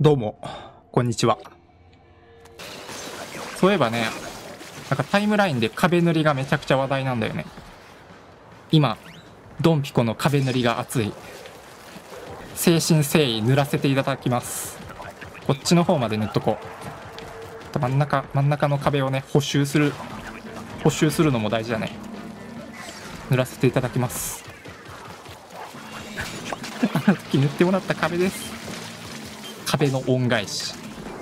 どうも、こんにちは。そういえばね、なんかタイムラインで壁塗りがめちゃくちゃ話題なんだよね。今、ドンピコの壁塗りが熱い。誠心誠意塗らせていただきます。こっちの方まで塗っとこう。真ん中の壁をね、補修するのも大事だね。塗らせていただきます。さっき塗ってもらった壁です。壁の恩返し。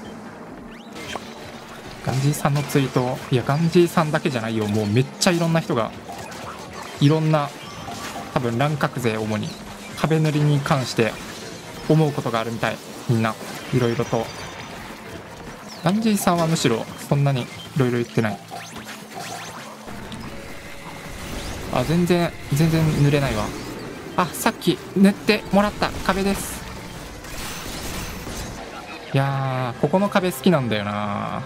ガンジーさんのツイート、いやガンジーさんだけじゃないよ、もうめっちゃいろんな人が、いろんな多分乱獲勢主に壁塗りに関して思うことがあるみたい。みんないろいろと。ガンジーさんはむしろそんなにいろいろ言ってない。あ、全然塗れないわ。あ、さっき塗ってもらった壁です。いやー、ここの壁好きなんだよな。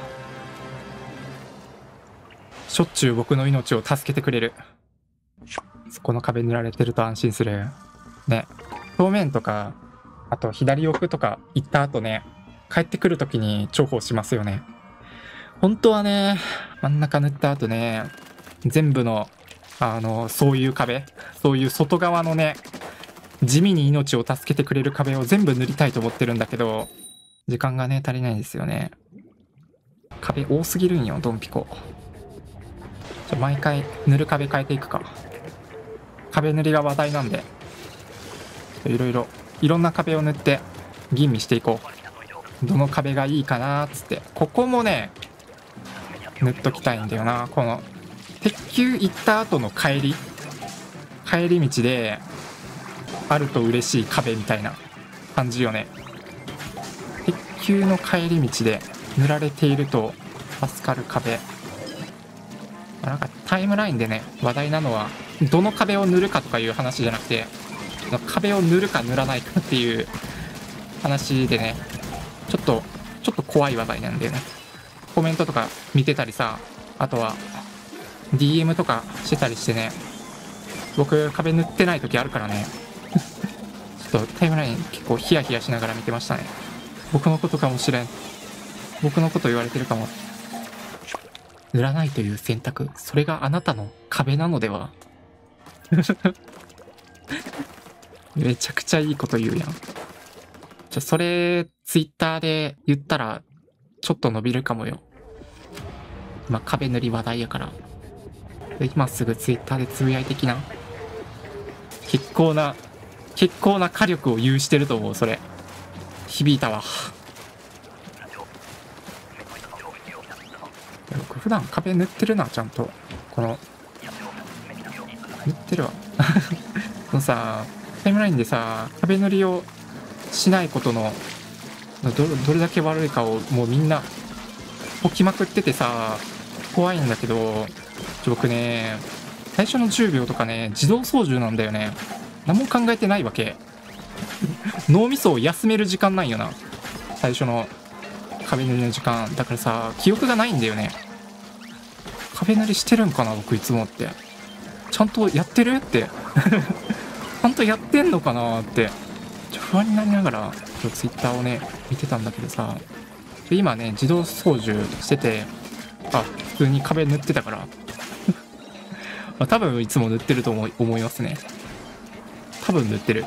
しょっちゅう僕の命を助けてくれる。そこの壁塗られてると安心するね。正面とか、あと左奥とか行った後ね、帰ってくる時に重宝しますよね。本当はね、真ん中塗った後ね、全部のそういう壁、そういう外側のね、地味に命を助けてくれる壁を全部塗りたいと思ってるんだけど、時間がね足りないんですよね。壁多すぎるんよ、ドンピコ。毎回塗る壁変えていくか。壁塗りが話題なんで、いろんな壁を塗って吟味していこう。どの壁がいいかなーっつって。ここもね塗っときたいんだよな。この鉄球行った後の帰り道であると嬉しい壁みたいな感じよね。鉄球の帰り道で塗られていると助かる壁。なんかタイムラインでね話題なのはどの壁を塗るかとかいう話じゃなくて、壁を塗るか塗らないかっていう話でね、ちょっと怖い話題なんだよね。コメントとか見てたりさ、あとは DM とかしてたりしてね、僕壁塗ってない時あるからねちょっとタイムライン結構ヒヤヒヤしながら見てましたね。僕のことかもしれん。僕のこと言われてるかも。塗らないという選択、それがあなたの壁なのではめちゃくちゃいいこと言うやん。それツイッターで言ったらちょっと伸びるかもよ。まあ壁塗り話題やから、今すぐツイッターでつぶやいてきな。結構な火力を有してると思う。それ響いたわ。僕普段壁塗ってるな、ちゃんと。この塗ってるわこのさ、タイムラインでさ、壁塗りをしないことのどれだけ悪いかをもうみんな起きまくっててさ、怖いんだけど、僕ね最初の10秒とかね自動操縦なんだよね。何も考えてないわけ脳みそを休める時間ないよな、最初の壁塗りの時間だからさ、記憶がないんだよね。壁塗りしてるんかな僕いつもって。ちゃんとやってるってちゃんとやってんのかなって不安になりながらツイッターをね見てたんだけどさ、今ね自動操縦してて、あ、普通に壁塗ってたから多分いつも塗ってると思いますね。多分塗ってる。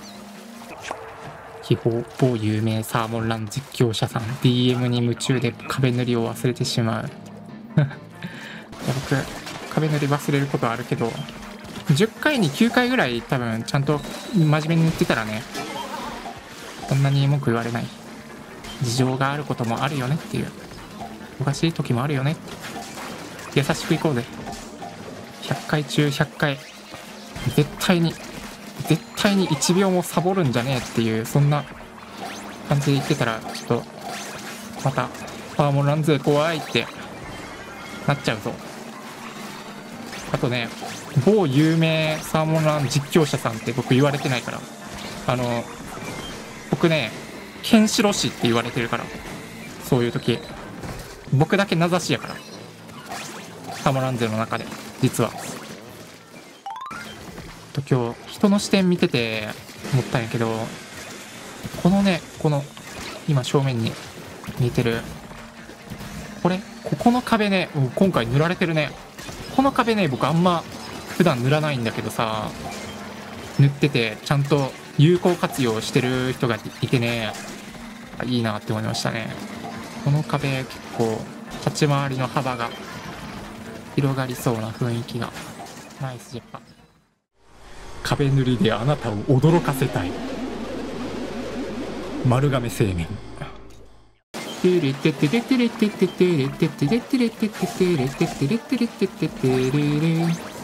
某有名サーモンラン実況者さん DM に夢中で壁塗りを忘れてしまう僕壁塗り忘れることはあるけど、10回に9回ぐらい多分ちゃんと真面目に塗ってたらね、そんなに文句言われない。事情があることもあるよねっていう、おかしい時もあるよね、優しくいこうぜ。100回中100回絶対に1秒もサボるんじゃねえっていう、そんな感じで言ってたらちょっとまたサーモンラン勢怖いってなっちゃうぞ。あとね、某有名サーモンラン実況者さんって僕言われてないから、僕ねケンシロウ氏って言われてるから、そういう時僕だけ名指しやから、サーモンラン勢の中で実は。今日人の視点見てて思ったんやけど、この今正面に見えてる。ここの壁ね、今回塗られてるね。この壁ね、僕あんま普段塗らないんだけどさ、塗っててちゃんと有効活用してる人がいてね、いいなって思いましたね。この壁結構立ち回りの幅が広がりそうな雰囲気が。ナイスジェッパ。壁塗りであなたを驚かせたい。丸亀製麺。テレテテレテレテテテレテテレテレテテテレテテレテテレテテレテテレレ